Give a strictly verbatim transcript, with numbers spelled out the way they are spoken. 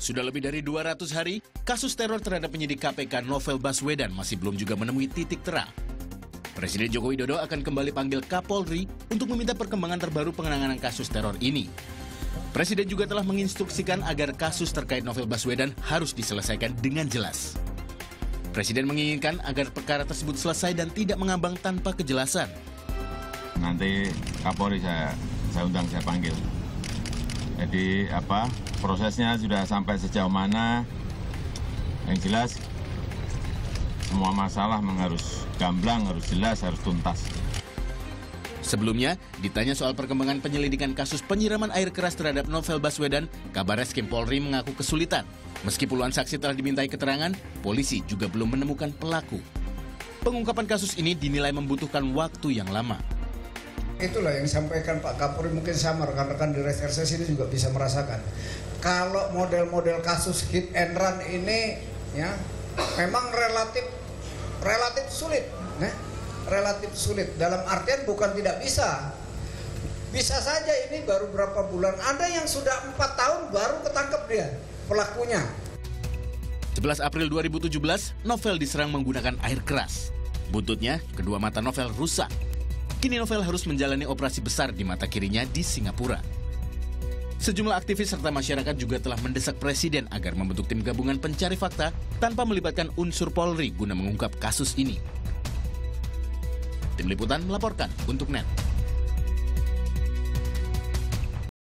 Sudah lebih dari dua ratus hari, kasus teror terhadap penyidik K P K Novel Baswedan masih belum juga menemui titik terang. Presiden Joko Widodo akan kembali panggil Kapolri untuk meminta perkembangan terbaru penanganan kasus teror ini. Presiden juga telah menginstruksikan agar kasus terkait Novel Baswedan harus diselesaikan dengan jelas. Presiden menginginkan agar perkara tersebut selesai dan tidak mengambang tanpa kejelasan. Nanti Kapolri saya, saya undang, saya panggil. Jadi apa prosesnya sudah sampai sejauh mana? Yang jelas semua masalah memang harus gamblang, harus jelas, harus tuntas. Sebelumnya, ditanya soal perkembangan penyelidikan kasus penyiraman air keras terhadap Novel Baswedan, Kabarreskrim Polri mengaku kesulitan. Meski puluhan saksi telah dimintai keterangan, polisi juga belum menemukan pelaku. Pengungkapan kasus ini dinilai membutuhkan waktu yang lama. Itulah yang disampaikan Pak Kapolri, mungkin sama rekan-rekan di reserse ini juga bisa merasakan. Kalau model-model kasus hit and run ini ya memang relatif relatif sulit, ya. Relatif sulit. Dalam artian bukan tidak bisa. Bisa saja ini baru berapa bulan. Ada yang sudah empat tahun baru ketangkep dia pelakunya. sebelas April dua ribu tujuh belas, Novel diserang menggunakan air keras. Buntutnya, kedua mata Novel rusak. Kini Novel harus menjalani operasi besar di mata kirinya di Singapura. Sejumlah aktivis serta masyarakat juga telah mendesak Presiden agar membentuk tim gabungan pencari fakta tanpa melibatkan unsur Polri guna mengungkap kasus ini. Tim Liputan melaporkan untuk N E T.